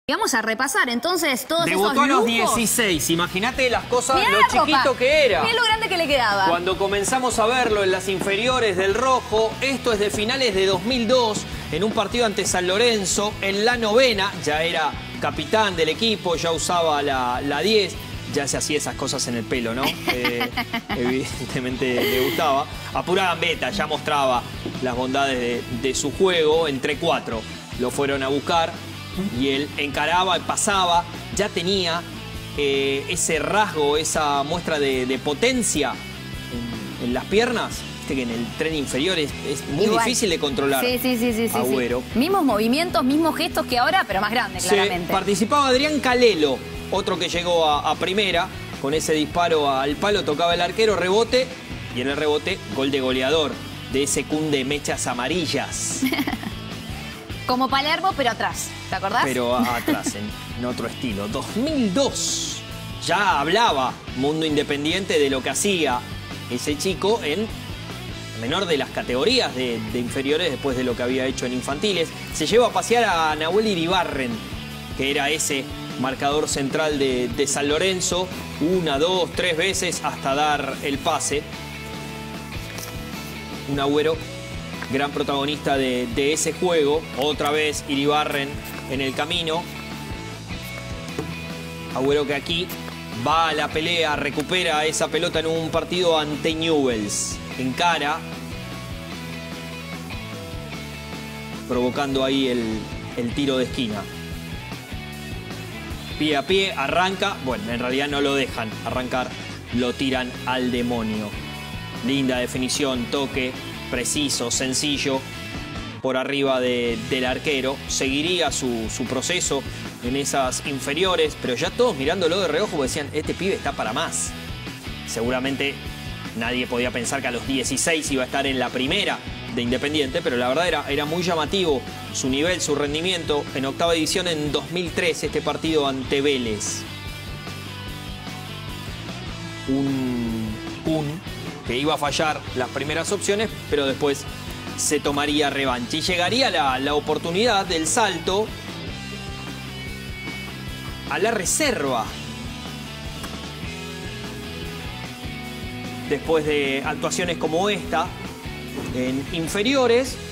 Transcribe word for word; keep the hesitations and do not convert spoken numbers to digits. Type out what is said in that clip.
Vamos a repasar entonces todos Debutó esos a los lujos. dieciséis, imagínate las cosas, Mirá lo la chiquito ropa. que era. Mirá lo grande que le quedaba. Cuando comenzamos a verlo en las inferiores del Rojo, esto es de finales de dos mil dos, en un partido ante San Lorenzo, en la novena, ya era capitán del equipo, ya usaba la, la diez, ya se hacía esas cosas en el pelo, ¿no? Eh, evidentemente le gustaba. Apurada Beta ya mostraba las bondades de, de su juego, entre cuatro lo fueron a buscar. Y él encaraba, pasaba, ya tenía eh, ese rasgo, esa muestra de, de potencia en, en las piernas. Viste que en el tren inferior es, es muy Igual. difícil de controlar. Sí, sí, sí, sí, sí, Agüero. sí. Mismos movimientos, mismos gestos que ahora, pero más grande, claramente. Sí, participaba Adrián Calelo, otro que llegó a, a primera. Con ese disparo al palo tocaba el arquero, rebote. Y en el rebote, gol de goleador de ese Kun de mechas amarillas. Como Palermo, pero atrás, ¿te acordás? Pero atrás, en, en otro estilo. dos mil dos. Ya hablaba Mundo Independiente de lo que hacía ese chico en menor de las categorías de, de inferiores después de lo que había hecho en infantiles. Se lleva a pasear a Nahuel Iribarren, que era ese marcador central de, de San Lorenzo. Una, dos, tres veces hasta dar el pase. Un Agüero, gran protagonista de, de ese juego. Otra vez Iribarren en el camino. Agüero que aquí va a la pelea, recupera esa pelota en un partido ante Newell's. Encara, provocando ahí el, el tiro de esquina. Pie a pie, arranca. Bueno, en realidad no lo dejan arrancar, lo tiran al demonio. Linda definición, toque preciso, sencillo, por arriba de, del arquero. Seguiría su, su proceso en esas inferiores, pero ya todos mirándolo de reojo decían, este pibe está para más. Seguramente nadie podía pensar que a los dieciséis iba a estar en la primera de Independiente, pero la verdad era, era muy llamativo su nivel, su rendimiento. En octava división en dos mil tres, este partido ante Vélez. Un Kun que iba a fallar las primeras opciones, pero después se tomaría revancha. Y llegaría la, la oportunidad del salto a la reserva. Después de actuaciones como esta en inferiores,